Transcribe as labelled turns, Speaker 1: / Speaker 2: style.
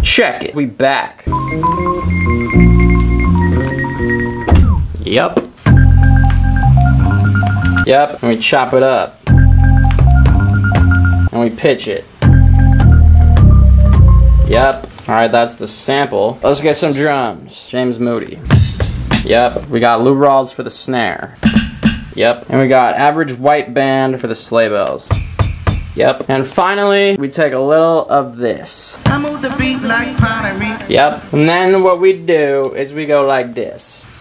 Speaker 1: Check it. We back. Yep. Yep, and we chop it up. And we pitch it. Yep. Alright, that's the sample. Let's get some drums. James Moody. Yep. We got Lou Rawls for the snare. Yep. And we got average white band for the sleigh bells. Yep. And finally, we take a little of this.
Speaker 2: I move the beat like pottery.
Speaker 1: Yep. And then what we do is we go like this.